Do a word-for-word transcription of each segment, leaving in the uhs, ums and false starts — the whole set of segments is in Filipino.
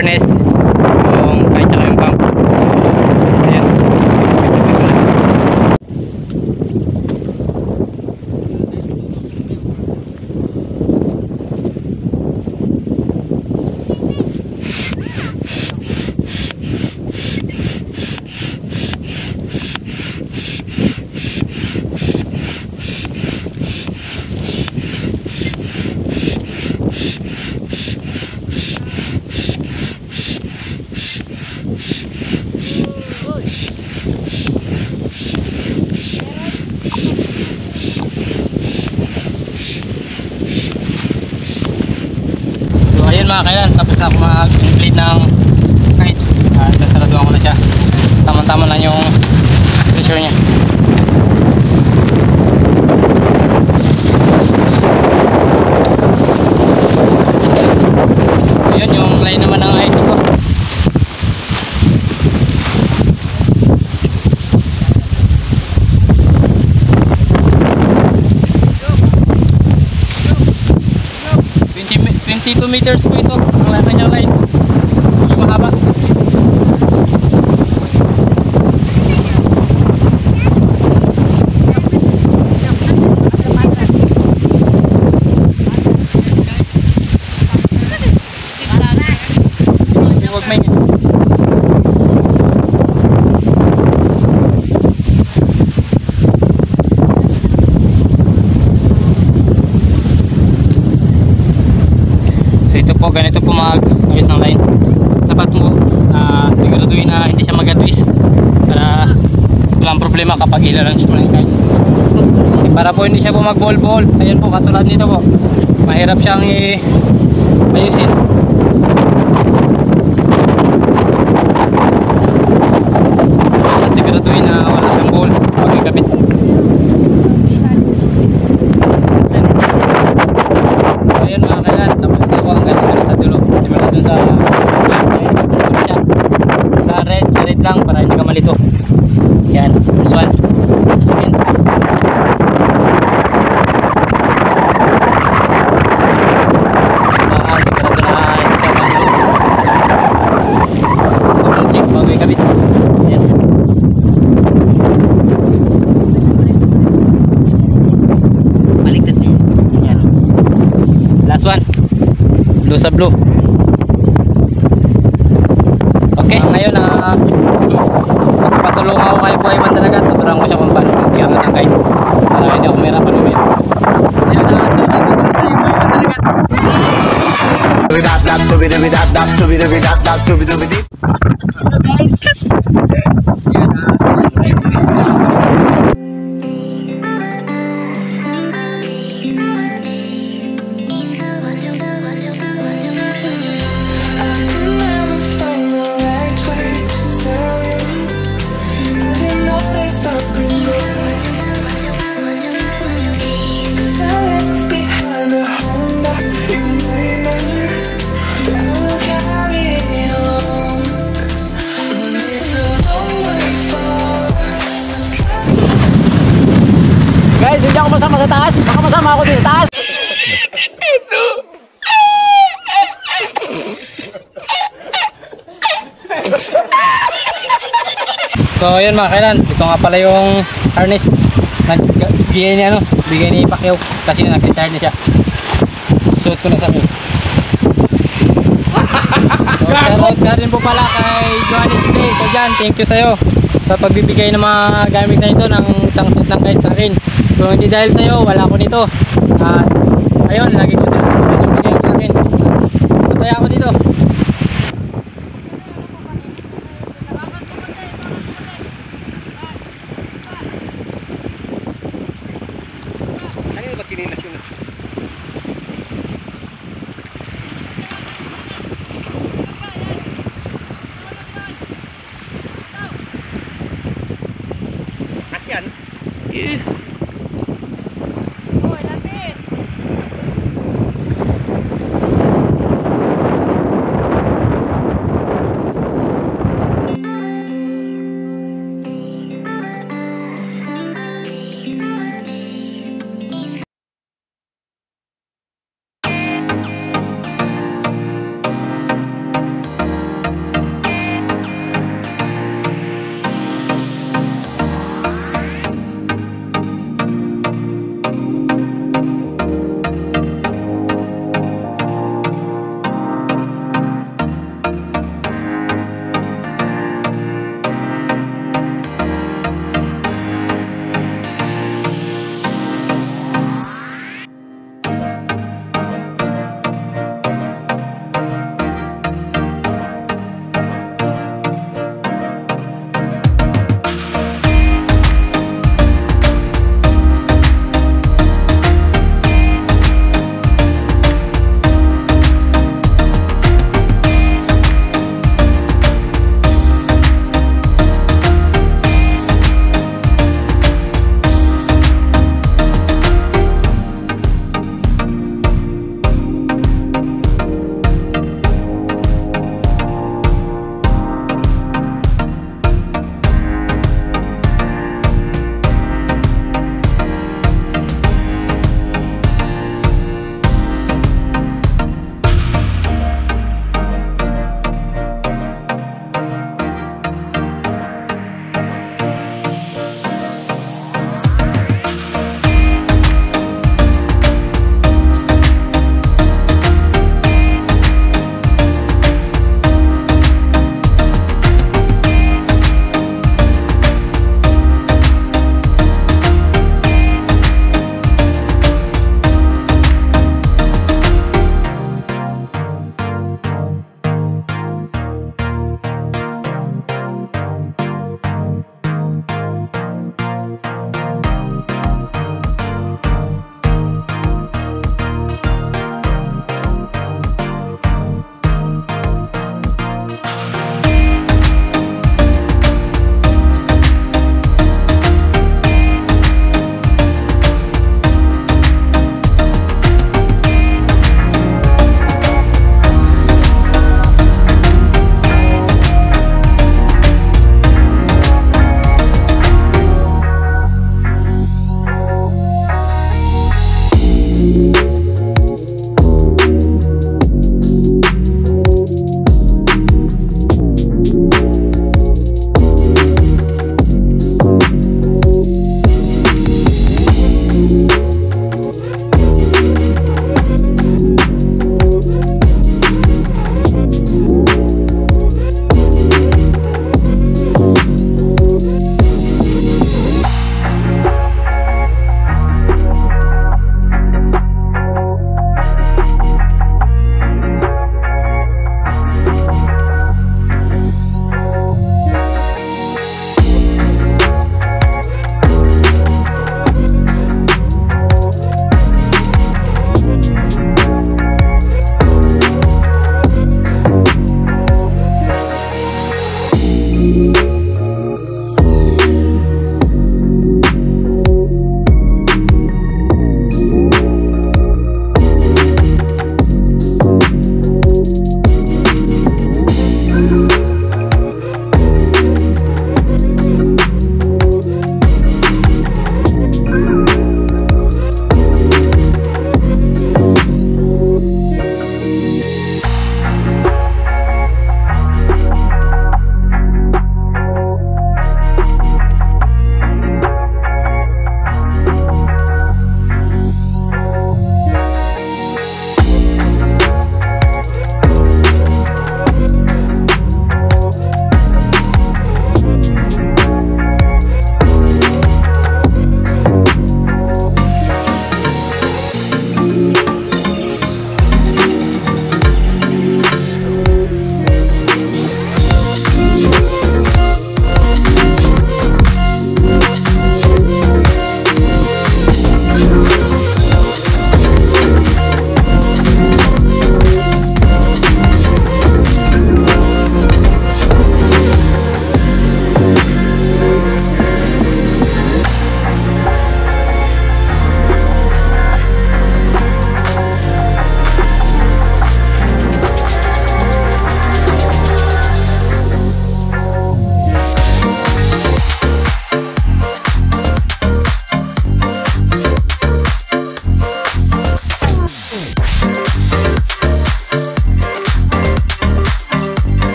harness, yung kahit saka yung pump. Ayan. Mga kailan, tapos na ako mag-complete ng kahit uh, nasaraduhan ko na siya. Tama-tama lang yung pressure nya. Ayun yung line naman ng I C ko. twenty-two meters po ito ang kanyang line, yung mahaba. Huwag may po, ganito po mag-ayos ng line. Dapat mo uh, siguraduhin na hindi siya mag-adwist para walang problema kapag ilalunch mo na yung kahit. Para po hindi siya po mag-ball-ball. Ayan po, katulad nito po, mahirap siyang i-ayusin. At siguraduhin na wala siyang ball pag ikabit. Ayan mga kailan, tapos na po ang ganito sa dulo. Simula dun sa sa red, sa red lang para hindi ka malito. Yan, first one. Second. Ah, sigurado na hindi siya malito. Double check bago ikabit. Yan. Baliktad niya. Yan. Last one. Blue sa blue. Okay, uh, ngayon na uh, patulungan ako kay Buhay Mandalagat. Tuturuan ko siya kung paano mag-iangat ng kite para hindi ako mahirapan umir. Ayun na, salamat po sa Buhay Mandalagat. Guys, guys, hindi ako masama sa taas. Baka masama ako din sa taas. So yun mga kailan, ito nga pala yung harness nagbigay ni ano, bigay ni Pacquiao kasi nag-retire na siya. Suot ko na sa akin. So shoutout ka rin po pala kay Johannes Day. So dyan, thank you sa'yo sa pagbibigay ng mga gamit na ito ng isang set ng kahit sa akin. Kung hindi dahil sa'yo, wala ko nito. At ayun, lagi ko sila sa pagbibigay sa akin. Masaya ako dito. Kasian. Yeah. Hoy, lapit.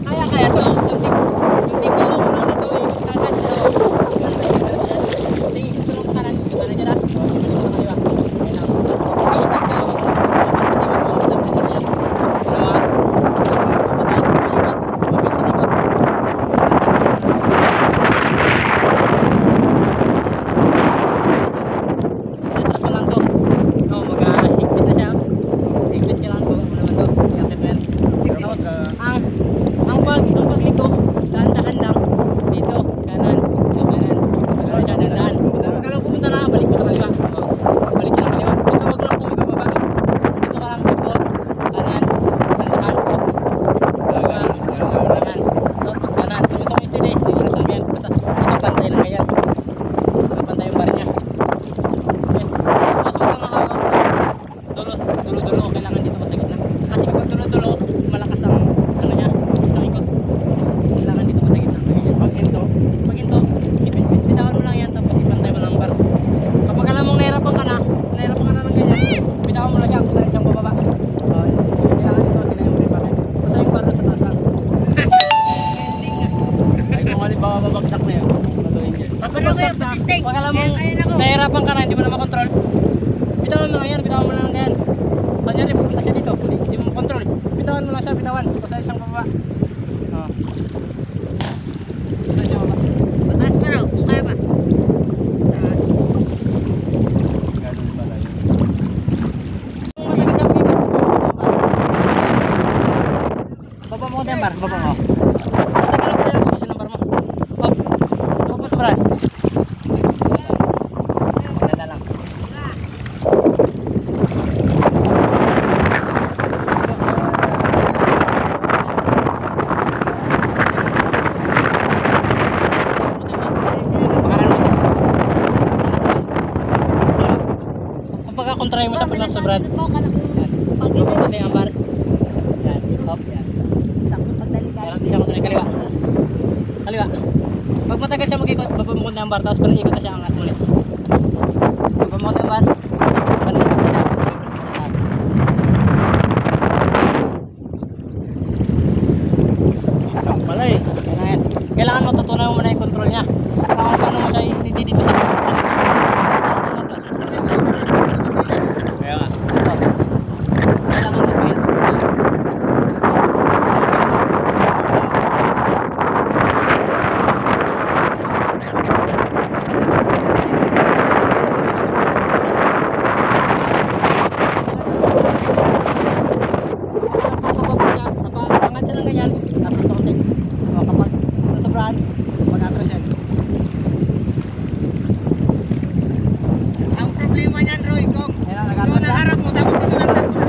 Kaya kaya to. Kunting kunting bilog lang dito, ikot kagad. Pero kunting ikot lang dyan. Kunting ikot lang kanan, ikot na dyan. So, ikot lang kaliwa. Ayun lang. Ikot lang kayo. Kasi mas malapit ang pressure niya. Dalawa. Papatayin ko na ikot. Mabilis ang ikot. Atras mo lang to. No, mag-higpit na siya. Higpit ka lang po. Ano naman to? Higpit na yan. Tapos, ang ang pag ang pagliko, dahan-dahan lang dito, kanan, so kanan. Pero siya dahan-dahan. Pag alam pumunta na, balik mo sa kaliwa. Oh, balik ka na kaliwa. Basta wag lang itong ibababa. Dito ka lang dito, kanan, dahan-dahan, oops. Kaliwa, kanan, oops, kanan. So gusto mo yung steady, steady na lang yan. Basta nakapantay lang yan. Nakapantay yung bar niya. Okay. Tapos huwag kang hawak. Dulo, dulo, dulo. Kailangan dito sa gitna. Kasi kapag dulo-dulo, malakas ang ano niya, isang ikot. Kailangan dito sa gitna. Pag hinto, pag hinto, bitawan mo lang yan tapos ipantay mo lang ang bar. Kapag alam mong nahirapan ka na, nahirapan ka na ng ganyan, bitawan mo lang siya kung saan siyang bababa. So, kailangan dito, kailangan yung preparan. Basta yung bar sa taas lang. Ay kung halimbawa babagsak na yun, patuloy niya. Babagsak na, pag alam mong nahirapan ka na, hindi mo na makontrol, bitawan mo lang yan, bitawan mo lang yan. Kanyari, pupunta siya dito, hindi mo makontrol. Bitawan mo lang siya, bitawan. Kung saan siyang bababa. Oh. Saan siya bababa? Pataas pa raw, kaya ba? Ganun pala yun. Baba mo ko yung bar, baba mo. Basta ganun pala yung posisyon ng bar mo. Hop. Tapos Brad. Ganda lang. Kapag kontray mo siya pag sa Brad. Pati ang bar. Yan, hop, yan. Kailangan siya matuloy kaliwa. Kaliwa. Pag matagal siya mag-ikot, babamukod na ang bar, tapos parang ikot na siya angat muli. Babamukod na ang bar, parang ikot na siya. Taas. Ang pala eh. Kailangan, kailangan matutunan mo muna yung control niya. Kung paano mo siya i-steady dito sa Kaya nga. kailangan mo yun. Kapag siya lang ganyan, tapos konti. O kapag nasobrahan, mag-atras yan. Ang problema niyan, Roy, kung Kaya ito nag-atras na siya. harap mo, tapos dito lang lang.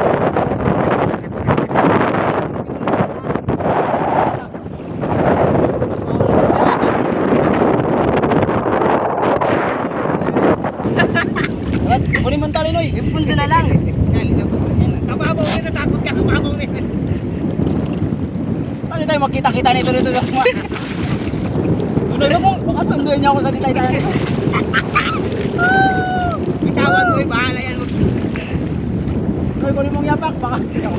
Kunin mo ang tali, Noy. Punto na lang. Kababaw na, natakot ka, kababaw na. Ano tayo magkita-kita nito dito dito. Tuloy mo kung baka sunduin niya ako sa ditay tayo. Bitawan mo, eh, bahala yan. Noy, kunin mong yapak baka.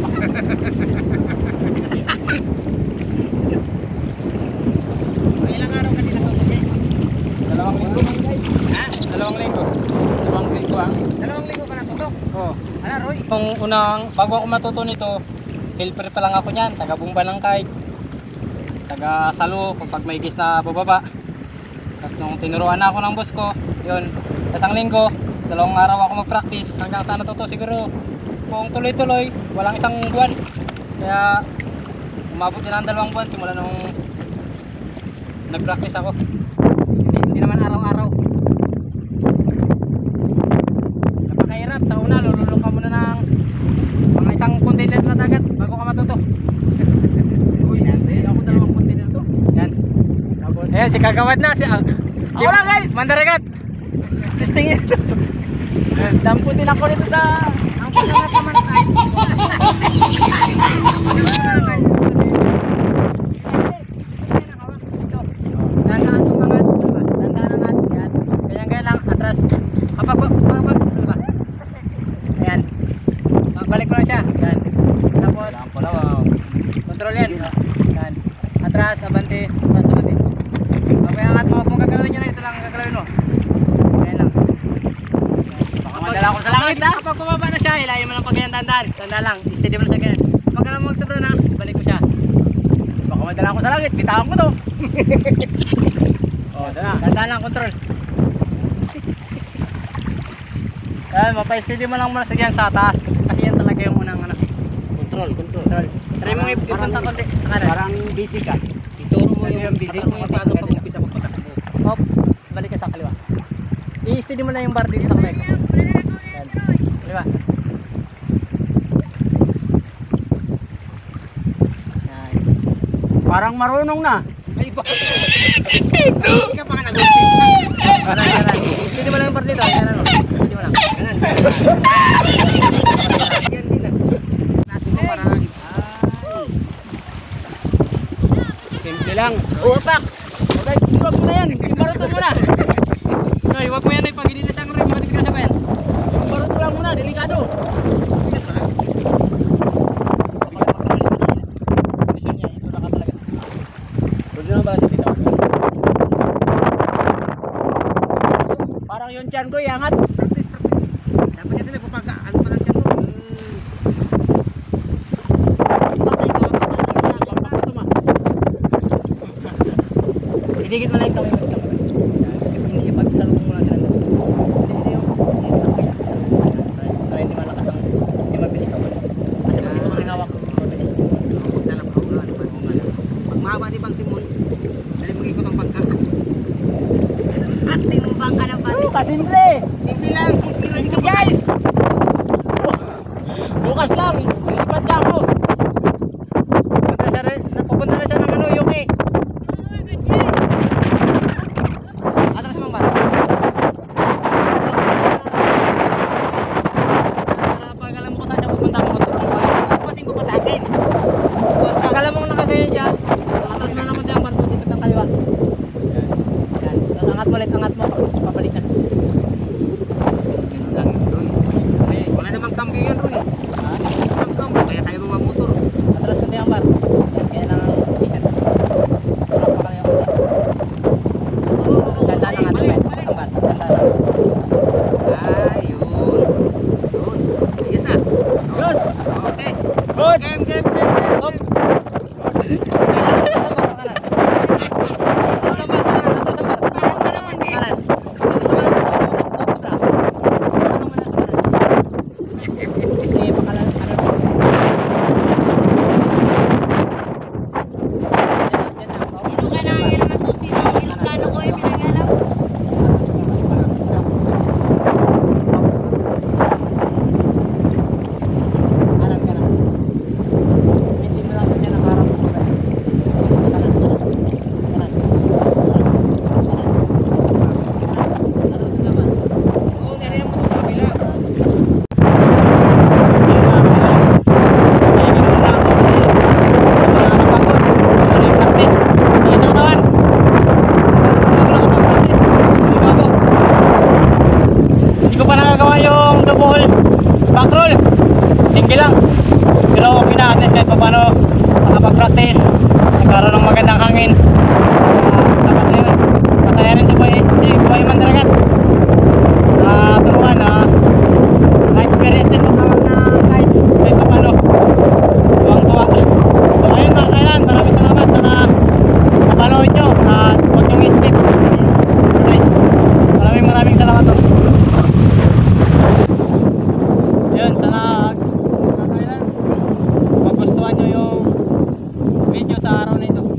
Ilang araw ka din nakapagay? Dalawang linggo. Ha? Dalawang linggo. Dalawang linggo ah. Dalawang linggo ka natutok. Oo. Ala, Roy. Nung unang, bago ako matuto nito, helper pa lang ako niyan, taga Bumba ng Kite, taga Salo kapag may gis na bababa. Tapos nung tinuruan na ako ng boss ko, yun, isang linggo, dalawang araw ako mag-practice hanggang sa natuto siguro. Kung tuloy-tuloy, walang isang buwan. Kaya umabot din ang dalawang buwan simula nung nag-practice ako. Hindi, hindi naman araw-araw. Napakahirap. Sa una, lululong ka muna ng mga isang container na dagat bago ka matuto. Uy, hindi ako dalawang container to. Yan. Tapos, ayan, si Kagawad na. Si, uh, si Wala guys! Mandaragat! Testing ito. Dampo din ako nito sa ang pagkakas naman ay. Dandaan umangat, diba? Dandaan angat, yan. Ganyan gaya lang, atras. Kapag, kapag, diba? Ayan. Balik ko lang siya, yan. Tapos, control yan. Yan. Atras, abante, atras, abante. Okay, angat mo. Kung gagalawin nyo na, ito lang ang gagalawin mo. Ayan lang. Baka madala ko sa langit ha. Kapag bumaba na siya, ilayin mo lang pag ganyan, tandaan. Tandaan lang, steady mo lang sa ganyan. Pag alam mo magsobra na, balik ko siya. Baka madala ko sa langit. Bitawan ko to. Oh, tara. Tandaan lang, control. Ayan, mapa-steady mo lang muna sa ganyan sa taas. Kasi yan talaga yung unang ano. Control, control. Control. Try mo ipunta konti sa kanan. Parang busy ka. Ituro mo yung busy mo yung paano pag umpisa mo patakbo. Hop, balik ka sa kaliwa. I-steady mo lang yung bar dito sa kamay ko. Yan. Kaliwa. Yan. Parang marunong na. Ay ba? Hindi ka pa nga nag-umpisa. Kanan, kanan. I-steady mo lang yung bar dito. Kanan mo. I-steady mo lang. Kanan. Yan din ah. Natin mo para ay. Simple lang. Oh, pak! Okay, huwag mo na yan. Yung baruto mo na. Hoy, wag mo yan ay pag inilisan ko rin. Mga disgrasya pa yan. Yung baruto lang muna, delikado. Parang yung tiyan ko, iangat. Dapat kasi nagpapaga, ano pa lang tiyan mo? Idikit mo lang yung kamay mo. Hindi siya pagsalubong mo lang sila. Hindi yung para hindi malakas ang hindi mabilis ako. Kasi pag dito ko rin hawak, mabilis. Pag mahaba di bang timon, dali mo ikot ang bangka. At tinumbang ka ng pati. Kasimple! Simple lang, pero hindi ka guys! Bukas lang, lipat na ako. Pupunta siya rin, pupunta na siya ng ano, Yuki. Atras mo ba? Pag alam mo kung saan siya pupunta mo, Pating ko patakin. pag alam mo kung nakagayan siya, atras mo lang mo dyan, barko sikot ng kaliwa. Yan. Tapos angat mo ulit, angat mo. Papalik na. Wala namang cambio yan, Roy. Wala namang cambio, kaya tayo mga motor. Atras mo yung bar. Yan, kaya lang ang position. Harap pa kami yung bar. Ganda ng ato, Ben. Ang bar. Ganda na. Ayun. Yun. Ayos na. Yes! Okay. Good! Game, game, game, game. Hop! Atras sa bar, kanan. Atras sa bar, kanan. Atras sa bar. Parang ka naman, di. Kanan. Atras sa bar, kanan. Hop, sobra. Ano mo na sa kanan? Sige, pakalan. Kanan. Yan, yan na. Hop. Ito ka na ang naman susi ng aeroplano ko yung pinagalaw. Kanan, kanan. Hindi mo lang sa dyan ang harap mo. Kanan, kanan. Kanan. Atras sa bar. Oo, nariyan mo sa kabila. Hindi ko pa nakagawa yung double back roll. Single lang. Pero okay na, at least kahit pa paano makapag-practice. Nagkaroon ng magandang hangin. Uh, sapat na yun. Masaya rin si Boy, si Boy Mandaragat. Uh, turuan na na-experience din mo na kahit kahit pa paano. Tuwang-tuwa. So ayun mga kailan, maraming salamat sana napanood nyo at huwag nyo i-skip. Guys, maraming maraming salamat po. Yun, sana mga kailan magustuhan nyo yung video sa araw na ito.